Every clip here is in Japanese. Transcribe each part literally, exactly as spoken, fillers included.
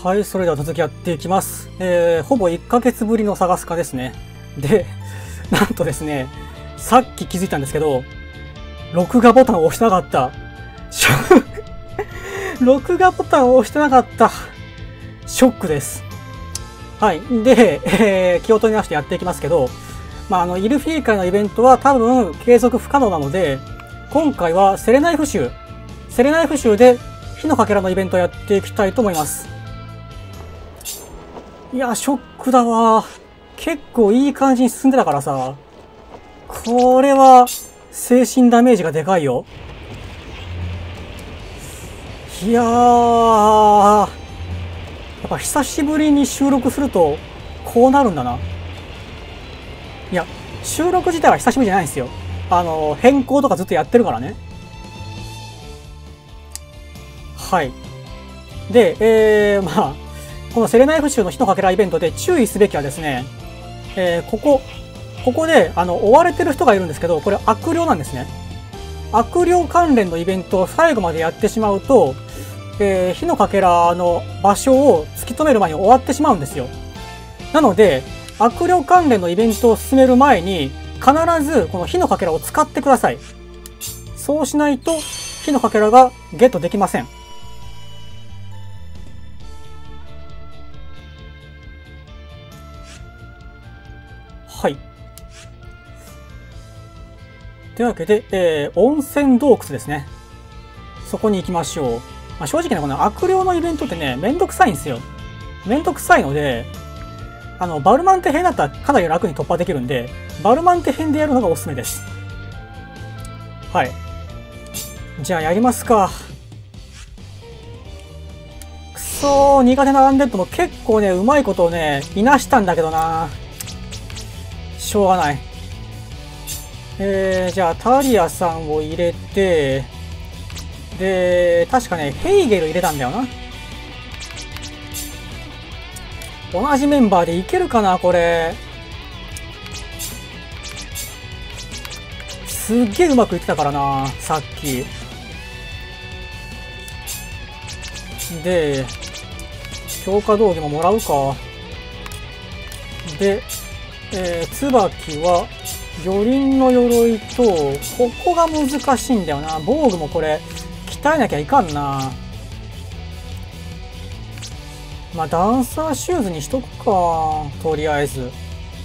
はい、それでは続きやっていきます。えー、ほぼいっかげつぶりの探すかですね。で、なんとですね、さっき気づいたんですけど、録画ボタンを押してなかった。録画ボタンを押してなかった。ショックです。はい。で、えー、気を取り直してやっていきますけど、まあ、あの、イルフィー会のイベントは多分継続不可能なので、今回はセレナイフ州、セレナイフ州で火のかけらのイベントをやっていきたいと思います。いや、ショックだわ。結構いい感じに進んでたからさ。これは、精神ダメージがでかいよ。いやー。やっぱ久しぶりに収録すると、こうなるんだな。いや、収録自体は久しぶりじゃないんですよ。あの、変更とかずっとやってるからね。はい。で、えー、まあ、このセレナイフ州の火のかけらイベントで注意すべきはですね、えー、ここ、ここで、あの、追われてる人がいるんですけど、これ悪霊なんですね。悪霊関連のイベントを最後までやってしまうと、えー、火のかけらの場所を突き止める前に終わってしまうんですよ。なので、悪霊関連のイベントを進める前に、必ずこの火のかけらを使ってください。そうしないと、火のかけらがゲットできません。はい。というわけで、えー、温泉洞窟ですね。そこに行きましょう。まあ、正直ね、この悪霊のイベントってね、めんどくさいんですよ。めんどくさいので、あの、バルマンテ編だったらかなり楽に突破できるんで、バルマンテ編でやるのがおすすめです。はい。じゃあやりますか。くそー、苦手なアンデッドも結構ね、うまいことをね、いなしたんだけどな。しょうがない。えー、じゃあ、タリアさんを入れて、で、確かね、ヘイゲル入れたんだよな。同じメンバーでいけるかな、これ。すっげえうまくいってたからな、さっき。で、強化道具ももらうか。で、えー、椿は、魚鱗の鎧と、ここが難しいんだよな。防具もこれ、鍛えなきゃいかんな。まあ、ダンサーシューズにしとくか。とりあえず。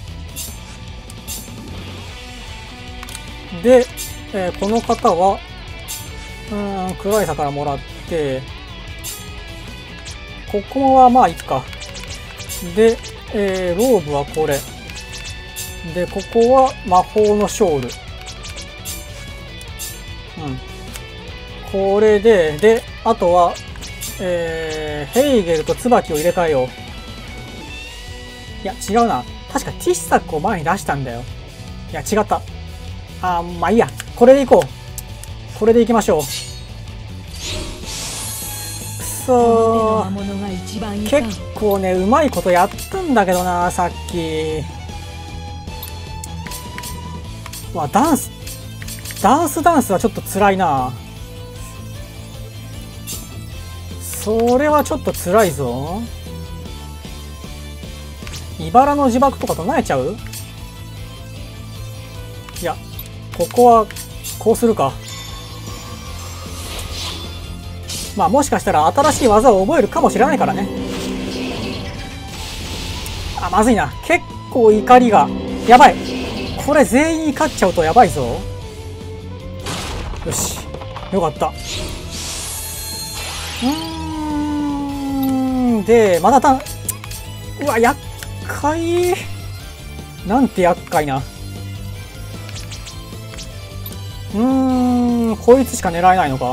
で、えー、この方は、うーん、暗いさからもらって、ここはまあいいか。で、えー、ローブはこれ。で、ここは魔法のショール。うん。これで、で、あとは、えー、ヘイゲルと椿を入れ替えよう。いや、違うな。確かティッサックを前に出したんだよ。いや、違った。あー、まあいいや。これでいこう。これでいきましょう。くそー。結構ね、うまいことやったんだけどな、さっき。まあ、ダンス、ダンスダンスはちょっと辛いな。それはちょっと辛いぞ。茨の自爆とか唱えちゃう？いや、ここは、こうするか。まあもしかしたら新しい技を覚えるかもしれないからね。あ、まずいな。結構怒りが。やばい。これ全員勝っちゃうとやばいぞ。よし。よかった。うーん。で、またた、うわ、厄介。なんて厄介な。うーん、こいつしか狙えないのか。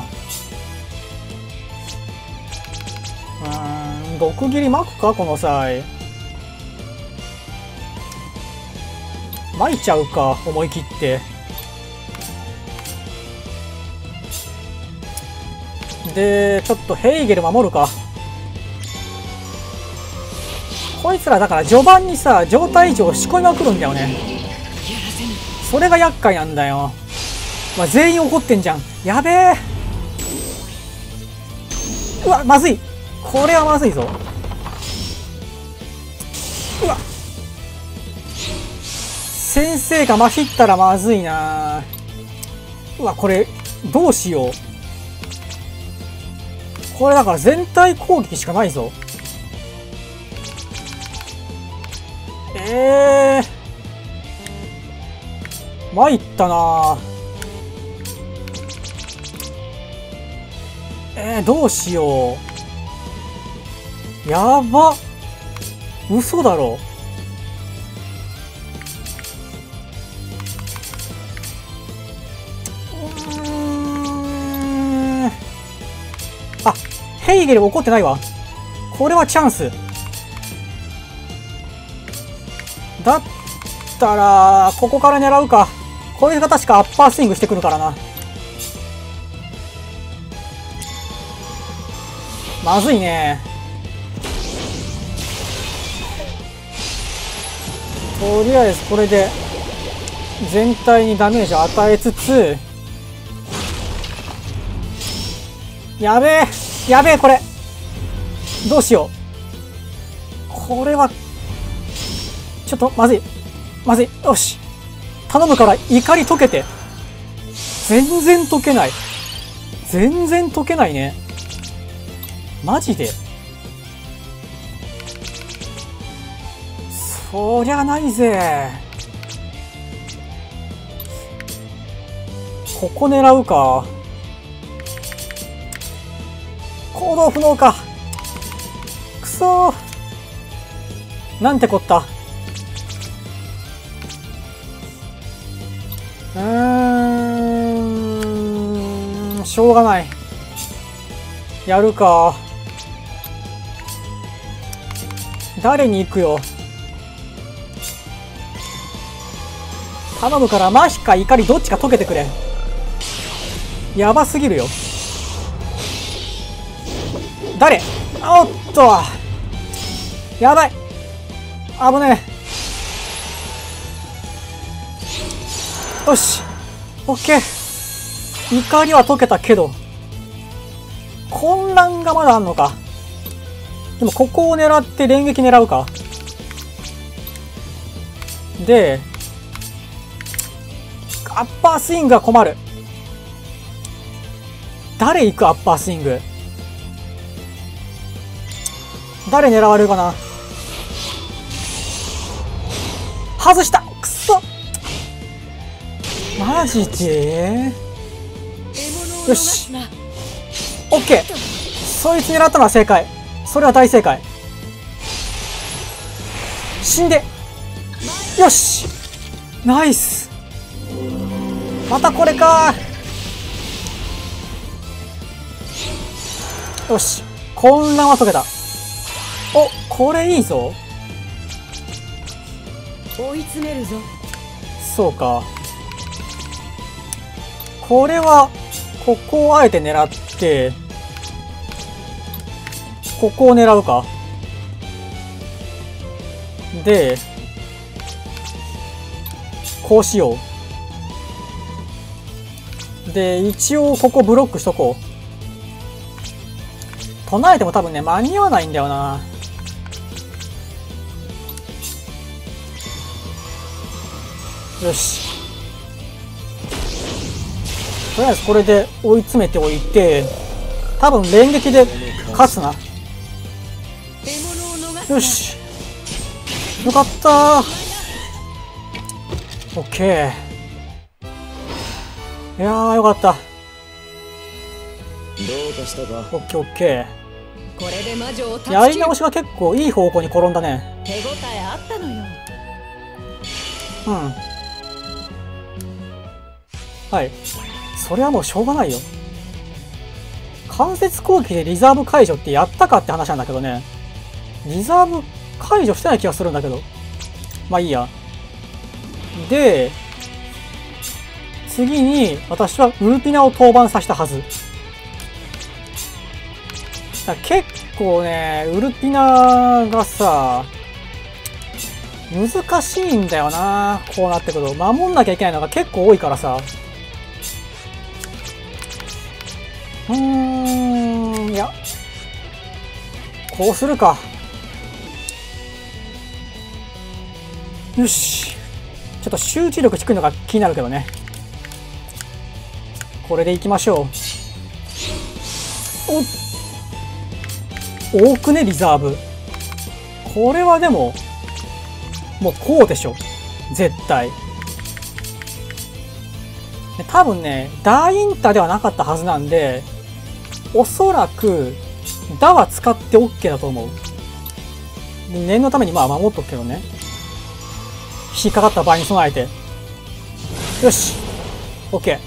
うーん、毒斬り巻くか、この際。巻いちゃうか、思い切って。で、ちょっとヘイゲル守るか。こいつらだから序盤にさ、状態異常を仕込みまくるんだよね。それが厄介なんだよ。まあ、全員怒ってんじゃん。やべえ。うわ、まずい。これはまずいぞ。 うわ、先生がまひったらまずいな。うわ、これどうしよう。これだから全体攻撃しかないぞ。ええー、参ったな。えー、どうしよう。やば。嘘だろ。うーん。あ、ヘイゲル怒ってないわ。これはチャンス。だったら、ここから狙うか。これが確かアッパースイングしてくるからな。まずいね。とりあえずこれで全体にダメージを与えつつ、やべえやべえ、これどうしよう。これはちょっとまずいまずい。よし、頼むから怒り解けて。全然解けない。全然解けないね。マジで。そりゃないぜ。ここ狙うか。行動不能か。くそー。なんてこった。うーん、しょうがない。やるか。誰に行くよ。頼むから、マヒか怒りどっちか解けてくれ。やばすぎるよ。誰？おっと、やばい。危ねえ。よし、オッケー。怒りは解けたけど混乱がまだあんのか。でもここを狙って連撃狙うか。でアッパースイングが困る。誰行く？アッパースイング誰狙われるかな。外した。くそ、マジで。よし、オッケー。そいつ狙ったのは正解。それは大正解。死んで。よし、ナイス。またこれか。よし、混乱は解けた。お、これいいぞ。 追い詰めるぞ。 そうか、これはここをあえて狙ってここを狙うか。でこうしよう。で一応ここブロックしとこう。唱えても多分ね間に合わないんだよな。よし、とりあえずこれで追い詰めておいて、多分連撃で勝つな。よし、よかったー。オッケー。いやーよかった。 どうかしたか。 オッケーオッケこれで魔女をー。やり直しが結構いい方向に転んだね。 手応えあったのよ。 うん、はい、それはもうしょうがないよ。間接攻撃でリザーブ解除ってやったかって話なんだけどね。リザーブ解除してない気がするんだけど、まあいいや。で次に私はウルピナを登板させたはずだ。結構ねウルピナがさ難しいんだよな。こうなってくると守んなきゃいけないのが結構多いからさ。うーん、いやこうするか。 よし。ちょっと集中力低いのが気になるけどね。これでいきましょう。お多くね、リザーブ。これはでも、もうこうでしょ。絶対。で多分ね、ダインタではなかったはずなんで、おそらく、ダは使って OK だと思う。で念のためにまあ守っとくけどね。引っかかった場合に備えて。よし。OK。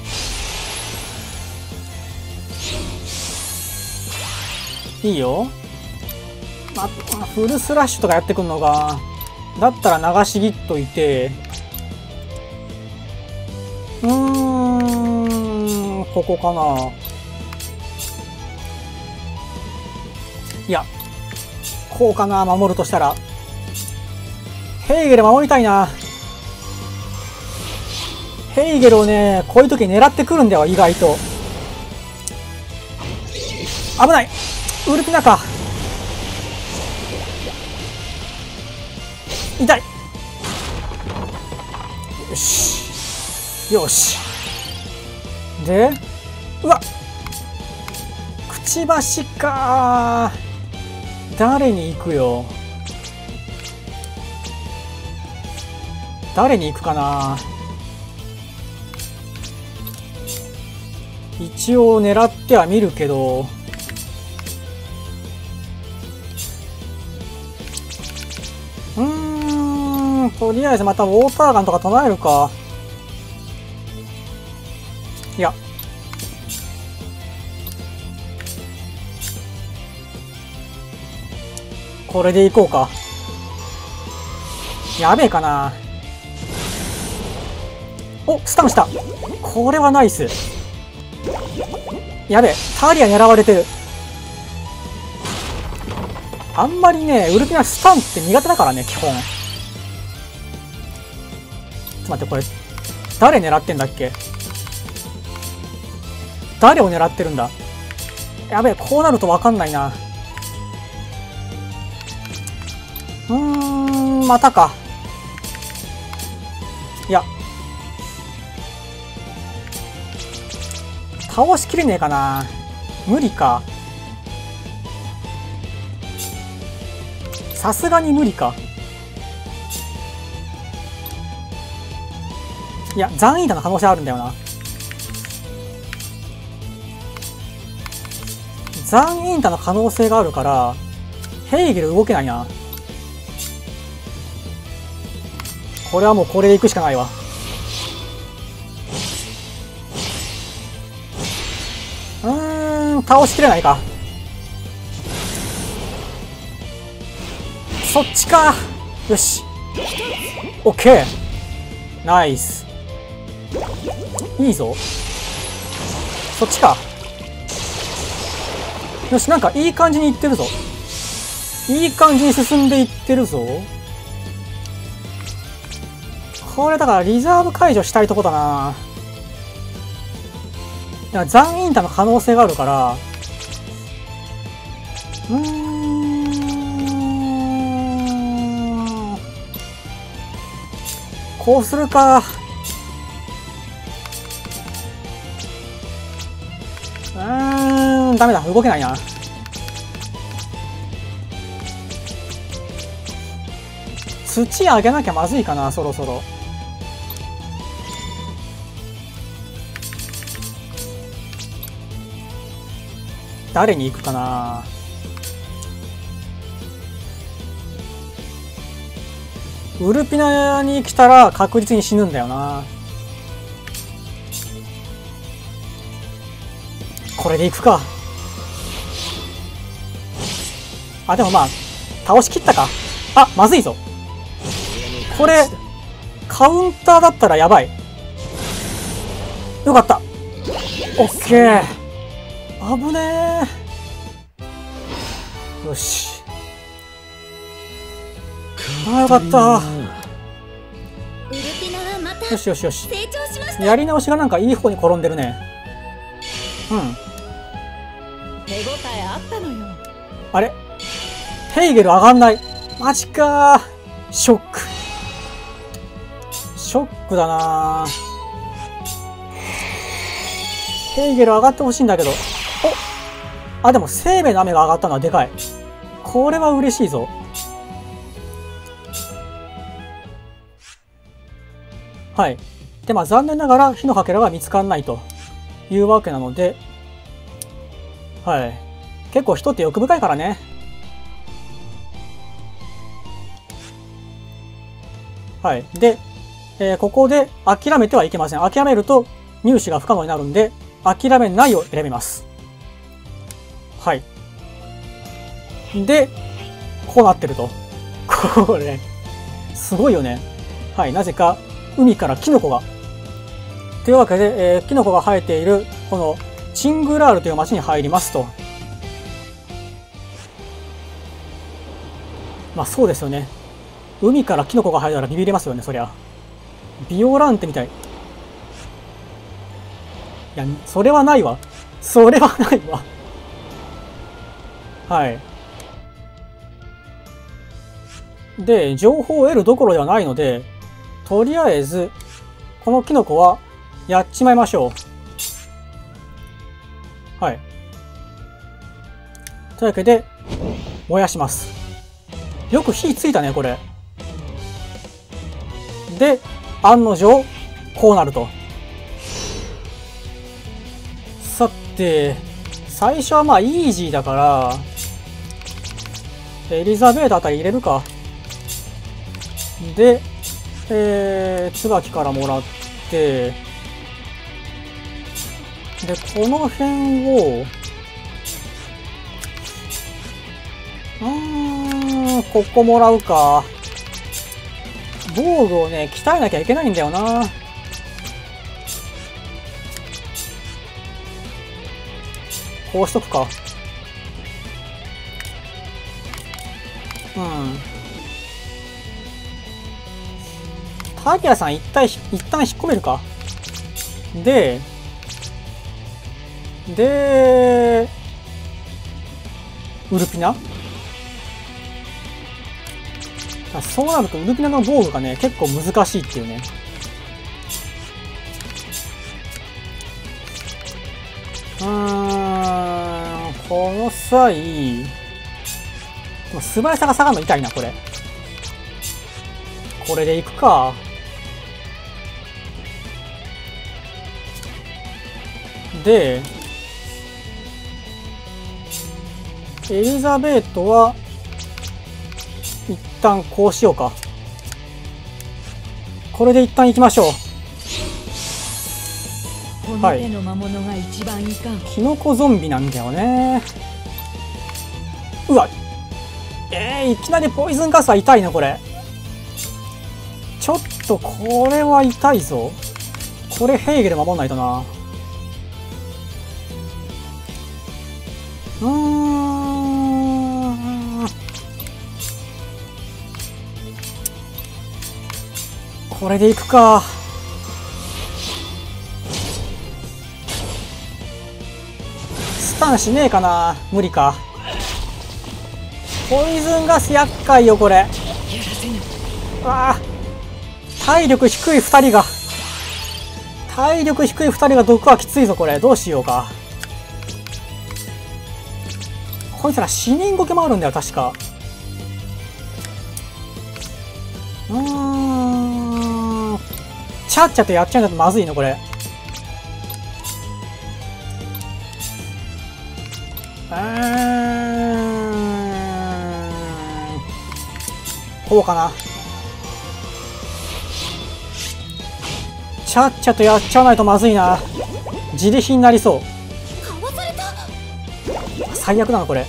いいよ。あ、フルスラッシュとかやってくんのか。だったら流し切っといて。うーん、ここかな。いや、こうかな、守るとしたら。ヘイゲル守りたいな。ヘイゲルをね、こういう時狙ってくるんだよ、意外と。危ない。ウルティナか。痛い。よし。よし。で、うわっ。くちばしか。誰に行くよ。誰に行くかな。一応狙ってはみるけど。うーん、とりあえずまたウォーターガンとか唱えるか。いや。これでいこうか。やべえかな。お、スタンした。これはナイス。やべえ、タリア狙われてる。あんまりね、ウルティナスタンって苦手だからね、基本。ちょっと待って、これ、誰狙ってんだっけ？誰を狙ってるんだ？やべえ、こうなるとわかんないな。うーん、またか。いや。倒しきれねえかな。無理か。さすがに無理か。いや、ザンイータの可能性あるんだよな。ザンイータの可能性があるから、ヘイゲル動けないな。これはもうこれで行くしかないわ。うーん、倒しきれないか。そっちか。よし。オッケー。ナイス。いいぞ。そっちか。よし、なんかいい感じにいってるぞ。いい感じに進んでいってるぞ。これだからリザーブ解除したいとこだな。いや、ザンインタの可能性があるから。うーん。こうするか。うーん、ダメだ。動けないな。土あげなきゃまずいかな、そろそろ。誰に行くかな。ウルピナに来たら確実に死ぬんだよな。これで行くか。あ、でもまあ、倒しきったか。あ、まずいぞ。これ、カウンターだったらやばい。よかった。オッケー。危ねえ。よし。ああ、よかった。よしよしよし。やり直しがなんかいい方に転んでるね。うん。 手応えあったのよ。 あれヘイゲル上がんない。マジかー。ショック。 ショックだな。ヘイゲル上がってほしいんだけど。お、あ、でも生命の雨が上がったのはでかい。これは嬉しいぞ。はい。で、まあ残念ながら火のかけらが見つからないというわけなので、はい。結構人って欲深いからね。はい。で、えー、ここで諦めてはいけません。諦めると入手が不可能になるんで、諦めないを選びます。はい。で、こうなってると。これ、すごいよね。はい。なぜか、海からキノコが。というわけで、えー、キノコが生えている、この、チングラールという町に入りますと。まあそうですよね。海からキノコが生えたらビビりますよね、そりゃ。ビオランテみたい。いや、それはないわ。それはないわ。はい。で、情報を得るどころではないので、とりあえず、このキノコはやっちまいましょう。はい。というわけで、燃やします。よく火ついたね、これ。で、案の定、こうなると。さて、最初はまあイージーだから、エリザベートあたり入れるか。で、えー、椿からもらって、で、この辺を、うーん、ここもらうか。防具をね、鍛えなきゃいけないんだよな。こうしとくか。うん。タギアさん一旦、一旦引っ込めるか。で、で、ウルピナ？そうなるとウルピナの防具がね、結構難しいっていうね。うーん、この際、素早さが下がるの痛いな、これ。これでいくか。で、エリザベートは、一旦こうしようか。これで一旦行きましょう。はい。キノコゾンビなんだよね。うわ。えー、いきなりポイズンガスは痛いな、これ。ちょっと、これは痛いぞ。これヘイゲル守んないとな。うーん。これでいくか。スタンしねえかな。無理か。ポイズンガス厄介よ、これ。わあ。体力低い二人が。体力低い二人が毒はきついぞ、これ。どうしようか。こいつら死人ゴケもあるんだよ、確か。うーん。ちゃっちゃとやっちゃうんだとまずいの、これ。うーん。こうかな。ちゃっちゃとやっちゃわないとまずいな。自利品になりそう。最悪なのこれ。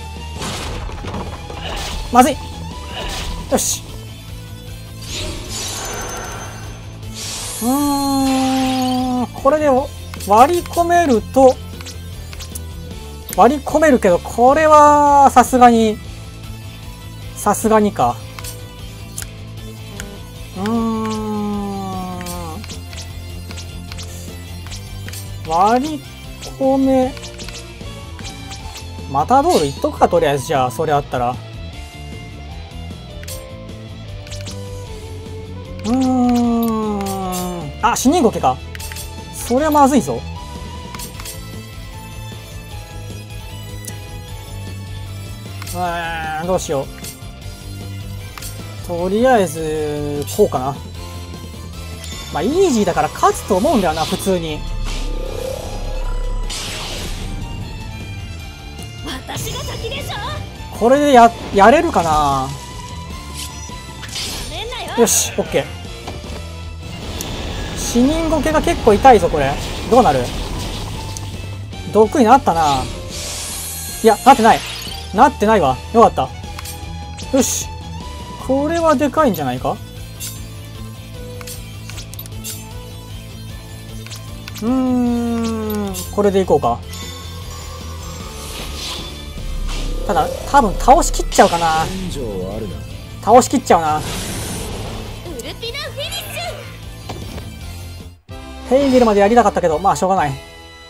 まずい。よし。うーん、これで割り込めると割り込めるけど、これはさすがにさすがにか。うーん、割り込めマタードールいっとくか、とりあえず。じゃあそれあったら。うーん、 あ、死人ゴケか。そりゃまずいぞ。うーん、どうしよう。とりあえず、こうかな。まあ、イージーだから勝つと思うんだよな、普通に。 私が先でしょ。 これでや、やれるかな。 やめんなよ。 よし、オッケー。死人ゴケが結構痛いぞ、これ。どうなる？毒になったな。いや、なってない。なってないわ。よかった。よし。これはでかいんじゃないか？うーん、これでいこうか。ただ、多分倒しきっちゃうかな。倒しきっちゃうな。 ウルピナフィニッシュ。 ヘイゲルまでやりたかったけど、まあしょうがない。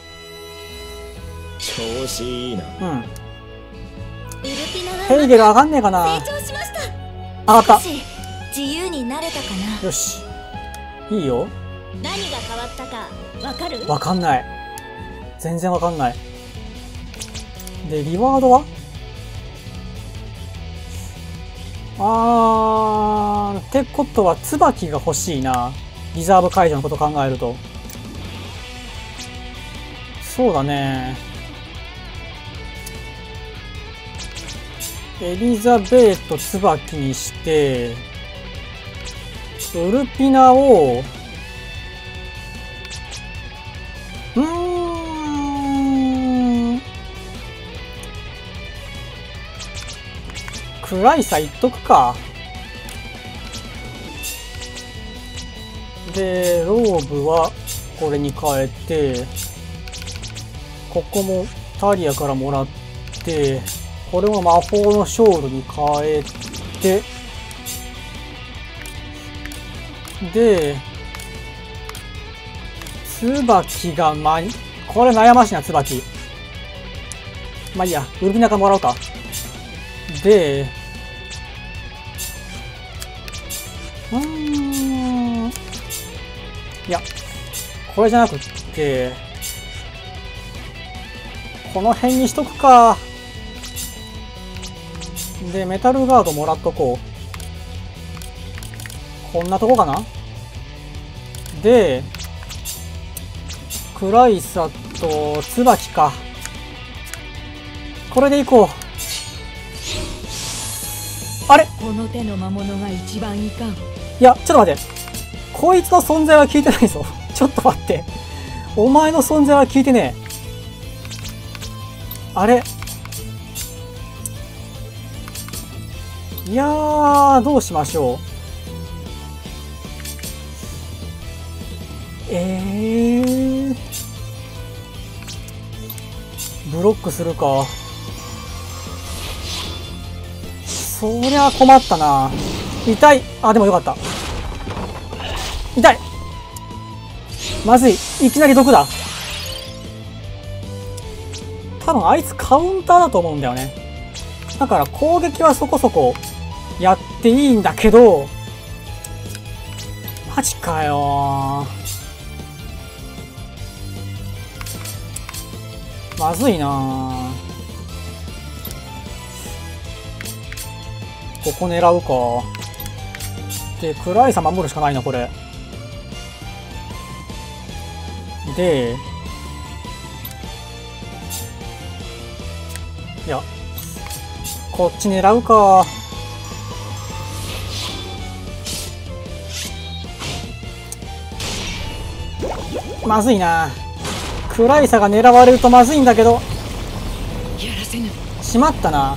調子いいな。 うん。 ウルピナはヘイゲル上がんねえかな。 成長しました。 上がった。 少し自由になれたかな。 よし。いいよ。 何が変わったかわかる？ わかんない。全然わかんない。で、リワードは？あー、ってことは、椿が欲しいな。リザーブ解除のこと考えると。そうだね。エリザベート椿にして、ウルピナを、うーん。クライサいっとくか。で、ローブはこれに変えて、ここもタリアからもらって、これも魔法のショールに変えて、で、椿がま、これ悩ましいな、椿。まあいいや、ウルピナからもらおうか。で、うーん。いや、これじゃなくって、この辺にしとくか。で、メタルガードもらっとこう。こんなとこかな？で、クライサと椿か。これでいこう。あれ？ この手の魔物が一番いかん。 いや、ちょっと待って。こいつの存在は聞いてないぞ。ちょっと待って。お前の存在は聞いてねえ。あれ？いやー、どうしましょう。えー。ブロックするか。そりゃ困ったな。痛い。あ、でもよかった。痛い。まずい。いきなり毒だ。多分あいつカウンターだと思うんだよね。だから攻撃はそこそこやっていいんだけど、マジかよー。まずいなー。ここ狙うか。で、クライサ守るしかないな、これ。で、いや、こっち狙うか。まずいな。クライサが狙われるとまずいんだけど。 やらせぬ。 しまったな。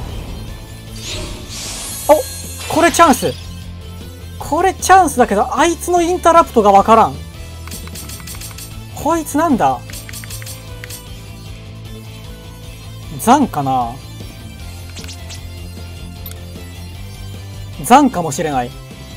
お、これチャンス。これチャンスだけど、あいつのインタラプトがわからん。こいつなんだ？ザンかな？ザンかもしれない。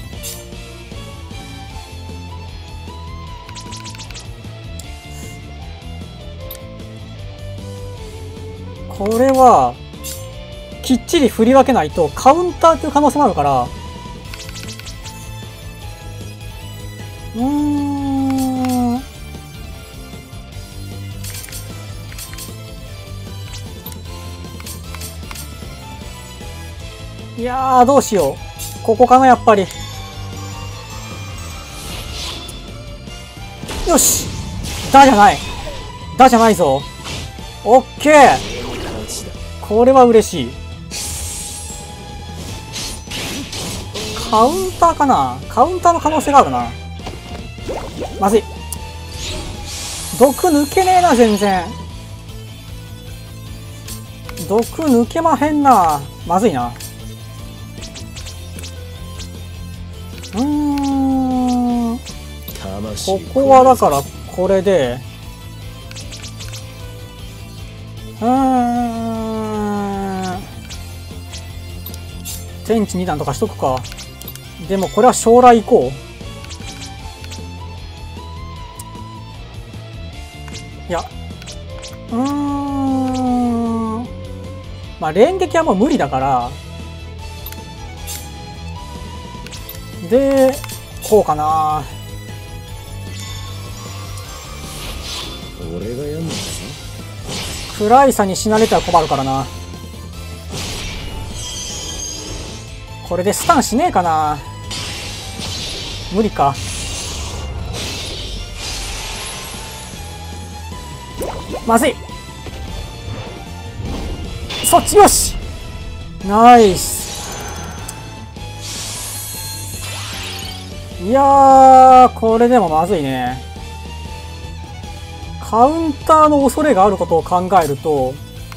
これは、きっちり振り分けないとカウンターっていう可能性もあるから、うーん。 いやー、どうしよう。ここかな、やっぱり。よし。だじゃない。だじゃないぞ。オッケー。これは嬉しい。カウンターかな。カウンターの可能性があるな。まずい。毒抜けねえな、全然。毒抜けまへんな。まずいな。うーん。ここはだからこれで。うーん。天地二段とかしとくか。でもこれは将来行こう。いや。うーん。まあ連撃はもう無理だから。で、こうかな。 俺がやんのか暗いさに死なれては困るからな。これでスタンしねえかな。無理か。まずい。そっち、よし。ナイス。いやー、これでもまずいね。カウンターの恐れがあることを考えると、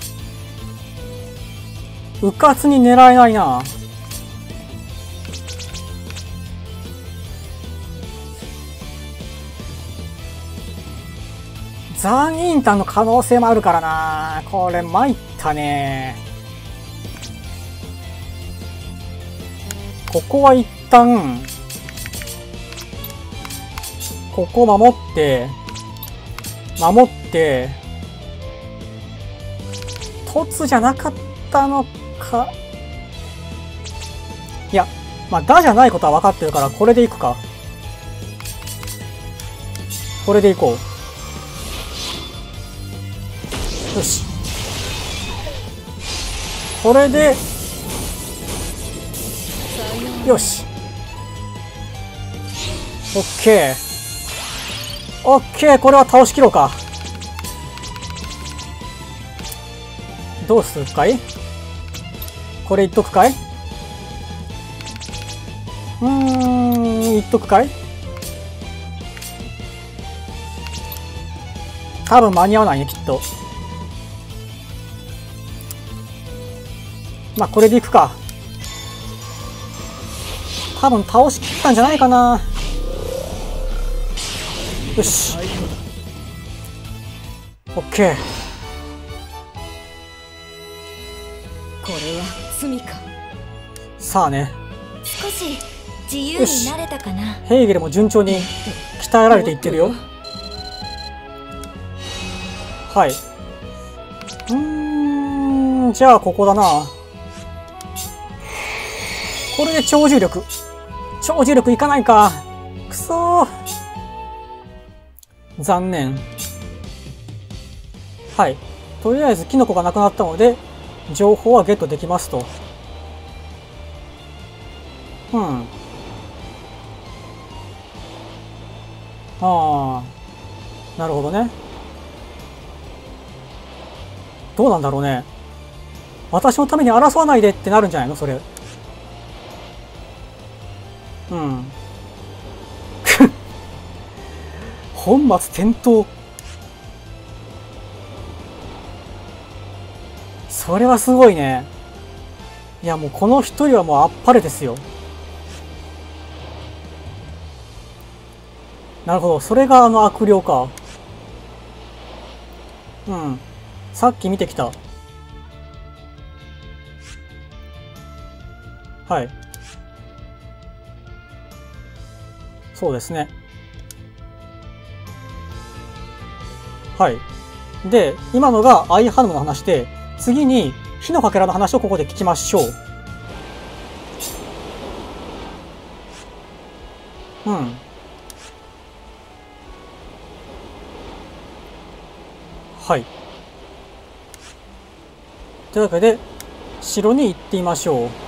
うかつに狙えないな。残インターの可能性もあるからな。これ参ったね。ここは一旦、ここ守って、守って、凸じゃなかったのか。いや、まあ、だじゃないことは分かってるから、これでいくか。これでいこう。よし。これで、よし。オッケー。オッケー、これは倒しきろうか。どうするかい？これいっとくかい？うーん、いっとくかい？多分間に合わないね、きっと。まあ、これでいくか。多分倒しきったんじゃないかな。よし。オッケー。 これは罪か。 さあね。 少し自由になれたかな。 ヘーゲルも順調に鍛えられていってるよ。はい。うーん、じゃあここだな。これで超重力。超重力いかないか。くそー。残念。はい。とりあえずキノコがなくなったので、情報はゲットできますと。うん。ああ。なるほどね。どうなんだろうね。私のために争わないでってなるんじゃないのそれ。うん。本末転倒。それはすごいね。いやもうこの一人はもうあっぱれですよ。なるほど。それがあの悪霊か。うん。さっき見てきた。はい。そうですね。はい。で、今のがアイハヌムの話で、次に火のかけらの話をここで聞きましょう。うん。はい。というわけで、城に行ってみましょう。